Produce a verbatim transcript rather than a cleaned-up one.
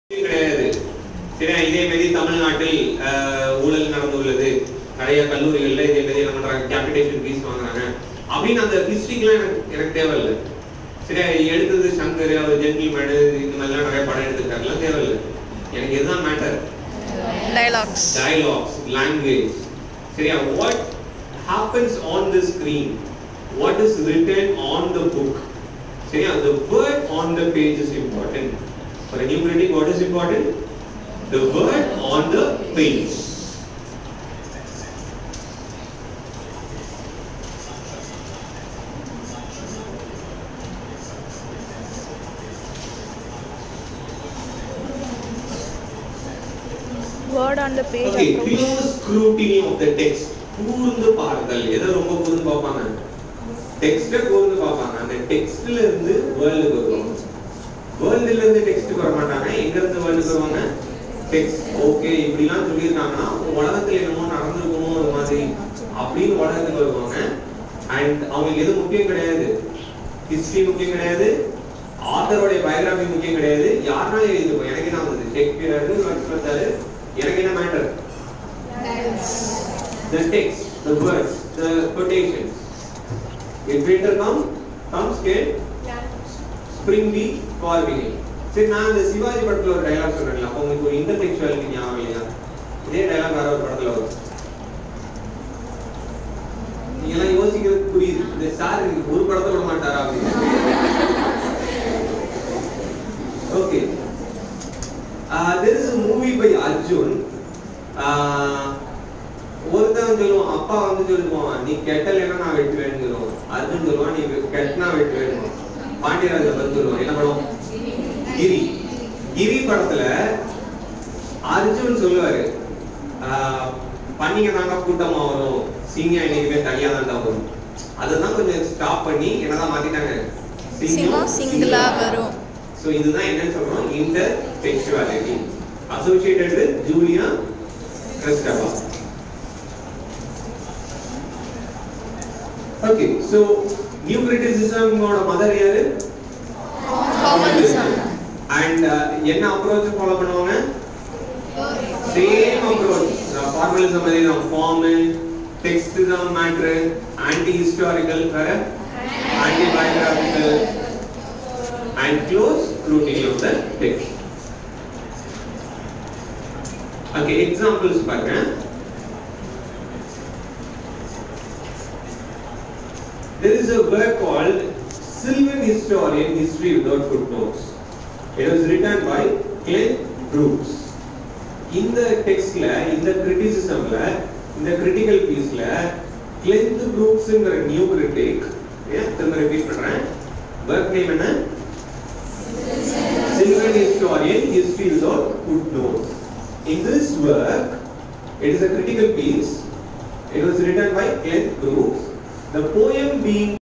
கிடையாது. சரி, இதே மாதிரி தமிழ்நாட்டில் ஊழல் நடந்துள்ளது, நிறைய கல்லூரிகள்ல இதே மாதிரி என்ன பண்றாங்க, கேபிடேஷன் ஃபீஸ் வாங்குறாங்க அப்படின்னு அந்த ஹிஸ்டரிக்கெல்லாம் எனக்கு எனக்கு தேவையில்லை. சரியா, எடுத்தது சங்கர், அவர் ஜென்டில்மேன், இந்த மாதிரிலாம் நிறைய படம் எடுத்துருக்காருலாம் தேவையில்லை. எனக்கு எதுதான் மேட்டர்? Dialogues dialogues language. சரியா, what happens on the screen, what is written on the book. சரியா, the word on the page is important. For a new critic, what is important? The word on the page. word on the page. Okay, close scrutiny of the text. கூர்ந்து பார்த்தல். எதை ரொம்ப கூர்ந்து பார்ப்பாங்க? டெக்ஸ்ட கூர்ந்து பார்ப்பாங்க. அந்த டெக்ஸ்ட்ல இருந்து வேர்ல்டுக்கு வருவாங்க. வேர்ல்டுல இருந்து டெக்ஸ்ட்க்கு வர மாட்டாங்க. எங்க இருந்து வேர்ல்டுக்கு வருவாங்க? டெக்ஸ்ட். ஓகே, இப்படிலாம் சொல்லியிருக்காங்கன்னா உலகத்துல என்னமோ நடந்திருக்குமோ அது மாதிரி அப்படின்னு உலகத்துக்கு வருவாங்க. அண்ட் அவங்களுக்கு எது முக்கியம் கிடையாது, ஹிஸ்டரி முக்கியம் கிடையாது, ஆத்தரோட பயோகிராஃபி முக்கியம் கிடையாது. யாருனாலும் எழுதிருப்போம், எனக்கு என்ன வந்தது, ஷேக்ஸ்பியர் பார்த்தாரு, எனக்கு என்ன matter? The text, the words, the quotations. If winter comes, comes can spring be fall begin. சரி, நான் இந்த சிவாஜி படத்துல ஒரு டயலாக் சொல்றேன்ல, அப்போ உங்களுக்கு ஒரு இன்டர்டெக்சுவாலிட்டி ஞாபகம் இல்லையா? இதே டயலாக் வேற ஒரு படத்துல வரும். நீங்க எல்லாம் யோசிக்கிறது புரியுது. இந்த சார் ஒரு படத்தை விட மாட்டாரா அப்படின்னு. Okay, there is a movie by Arjun. ஒருத்தன் சொல்லுவான், அப்பா வந்து சொல்லுவான், நீ கெட்டலைன்னா நான் வெட்டுவேன்னு சொல்லுவான். அர்ஜுன் சொல்லுவான், நீ கெட்டனா வெட்டுவேன். பாண்டியராஜ பத்தி சொல்லுவான். என்ன படம்? கிரி. கிரி படத்துல அர்ஜுன் சொல்லுவாரு, பண்ணிங்க தாங்க கூட்டமா வரும், சிங்கம் என்னைக்குமே தனியா தான் வரும். அதுதான் கொஞ்சம் ஸ்டாப் பண்ணி என்னதான் மாத்திட்டாங்க, சிங்கம் சிங்கிளா வரும். சோ இதுதான் என்னன்னு சொல்றோம், intertextuality associated with Julia Kristeva. Okay, so new criticism ஓட மதர் யாரு? Formalism. And என்ன approach ஃபாலோ பண்ணுவாங்க? Same approach. Formalism மாதிரி தான், formal, text தான் matter, anti-historical, correct? Anti-biographical, and close scrutiny of the text. Okay, examples பாருங்க. There is a work called Silver Historian History Without Footnotes. It was written by Clint Brooks. In the text la, in the criticism la, in the critical piece la, Clint Brooks is a new critic. Yeah, I'm repeat பண்றேன். Work name என்ன? Silver Historian History Without Footnotes. In this work, it is a critical piece. It was written by Clint Brooks. The poem being